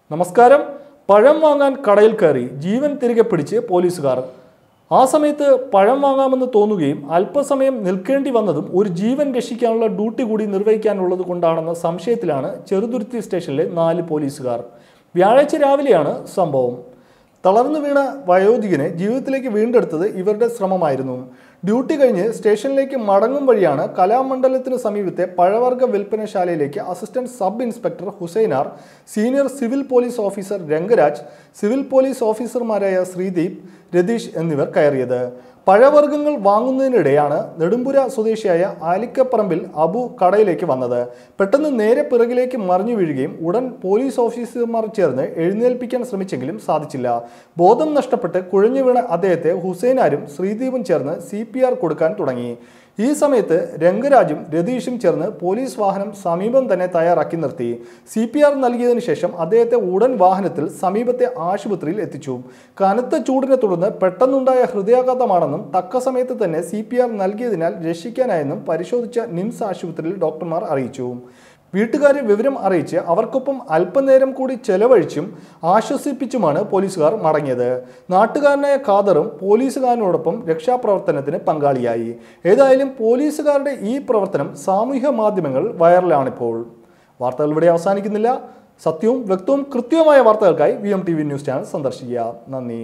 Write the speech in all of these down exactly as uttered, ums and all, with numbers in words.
നമസ്കാരം. പഴം വാങ്ങാൻ കടയിൽ കയറി ജീവൻ തിരികെ പിടിച്ച് പോലീസുകാർ. ആ സമയത്ത് പഴം വാങ്ങാമെന്ന് തോന്നുകയും അല്പസമയം നിൽക്കേണ്ടി വന്നതും ഒരു ജീവൻ രക്ഷിക്കാനുള്ള ഡ്യൂട്ടി കൂടി നിർവഹിക്കാനുള്ളത് കൊണ്ടാണെന്ന സംശയത്തിലാണ് ചെറുതുരുത്തി സ്റ്റേഷനിലെ നാല് പോലീസുകാർ. വ്യാഴാഴ്ച രാവിലെയാണ് സംഭവം. തളർന്നു വീണ വയോധികനെ ജീവിതത്തിലേക്ക് വീണ്ടെടുത്തത് ഇവരുടെ ശ്രമമായിരുന്നു. ഡ്യൂട്ടി കഴിഞ്ഞ് സ്റ്റേഷനിലേക്ക് മടങ്ങും വഴിയാണ് കലാമണ്ഡലത്തിന് സമീപത്തെ പഴവർഗ്ഗ വിൽപ്പനശാലയിലേക്ക് assistant sub inspector Husainar, senior civil police officer Rangaraj, civil police ഓഫീസർമാരായ ശ്രീദീപ്, രതീഷ് എന്നിവർ കയറിയത്. പഴവർഗ്ഗങ്ങൾ വാങ്ങുന്നതിനിടെയാണ് നെടുമ്പുര സ്വദേശിയായ ആലിക്കപ്പറമ്പിൽ അബു കടയിലേക്ക് വന്നത്. പെട്ടെന്ന് നേരെ പിറകിലേക്ക് മറിഞ്ഞു വീഴുകയും ഉടൻ പോലീസ് ഓഫീസർമാർ ചേർന്ന് എഴുന്നേൽപ്പിക്കാൻ ശ്രമിച്ചെങ്കിലും സാധിച്ചില്ല. ബോധം നഷ്ടപ്പെട്ട് കുഴഞ്ഞു വീണ അദ്ദേഹത്തെ ഹുസൈനാരും ശ്രീദീപും ചേർന്ന് സി പി ആർ കൊടുക്കാൻ തുടങ്ങി. ഈ സമയത്ത് രംഗരാജും രതീഷും ചേർന്ന് പോലീസ് വാഹനം സമീപം തന്നെ തയ്യാറാക്കി നിർത്തി. സി പി ആർ നൽകിയതിനു ശേഷം അദ്ദേഹത്തെ ഉടൻ വാഹനത്തിൽ സമീപത്തെ ആശുപത്രിയിൽ എത്തിച്ചു. കനത്ത ചൂടിനെ തുടർന്ന് പെട്ടെന്നുണ്ടായ ഹൃദയാഘാതമാണെന്നും തക്ക സമയത്ത് തന്നെ സി പി ആർ നൽകിയതിനാൽ രക്ഷിക്കാനായെന്നും പരിശോധിച്ച നിംസ് ആശുപത്രിയിൽ ഡോക്ടർമാർ അറിയിച്ചു. വീട്ടുകാരെ വിവരം അറിയിച്ച് അവർക്കൊപ്പം അല്പനേരം കൂടി ചെലവഴിച്ചും ആശ്വസിപ്പിച്ചുമാണ് പോലീസുകാർ മടങ്ങിയത്. നാട്ടുകാരനായ ഖാദറും പോലീസുകാരനോടൊപ്പം രക്ഷാപ്രവർത്തനത്തിന് പങ്കാളിയായി. ഏതായാലും പോലീസുകാരുടെ ഈ പ്രവർത്തനം സാമൂഹ്യ മാധ്യമങ്ങൾ വൈറലാണിപ്പോൾ. വാർത്തകൾ ഇവിടെ അവസാനിക്കുന്നില്ല. സത്യവും വ്യക്തവും കൃത്യവുമായ വാർത്തകൾക്കായി V M T V news channel സന്ദർശിക്കുക. നന്ദി.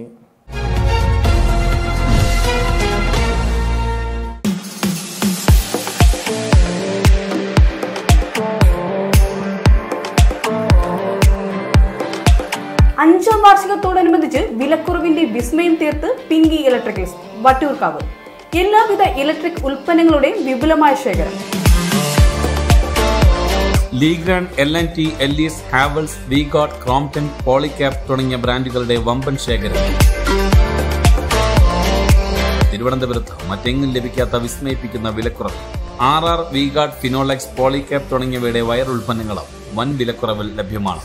അഞ്ചാം വാർഷികത്തോടനുബന്ധിച്ച് വിലക്കുറവിന്റെ വിസ്മയം തീർത്ത് പിങ്കി ഇലക്ട്രിക്കൽസ് വട്ടിയൂർക്കാവ്. എല്ലാവിധ ഇലക്ട്രിക് ഉൽപ്പന്നങ്ങളുടെയും വിപുലമായ ശേഖരം. Legrand, L and T, Ellis, Havells, Vguard, Crompton, Polycab തുടങ്ങിയ ബ്രാൻഡുകളുടെ വമ്പൻ ശേഖരം. തിരുവനന്തപുരത്ത് മറ്റെങ്ങും ലഭിക്കാത്ത വിസ്മയിപ്പിക്കുന്ന വിലക്കുറവ്. R R, Vguard, Finolex, Polycab തുടങ്ങിയവയുടെ വയർ ഉൽപ്പന്നങ്ങളും വൻ വിലക്കുറവിൽ ലഭ്യമാണ്.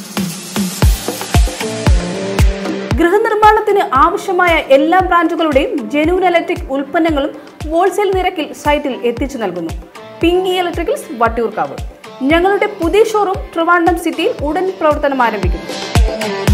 ഗൃഹനിർമ്മാണത്തിന് ആവശ്യമായ എല്ലാ ബ്രാൻഡുകളുടെയും ജെനുവിൻ ഇലക്ട്രിക് ഉൽപ്പന്നങ്ങളും ഹോൾസെയിൽ നിരക്കിൽ സൈറ്റിൽ എത്തിച്ചു നൽകുന്നു. Pinky Electricals Vattiyoorkavu. ഞങ്ങളുടെ പുതിയ ഷോറൂം ട്രിവാൻഡ്രം സിറ്റിയിൽ ഉടൻ പ്രവർത്തനം ആരംഭിക്കുന്നു.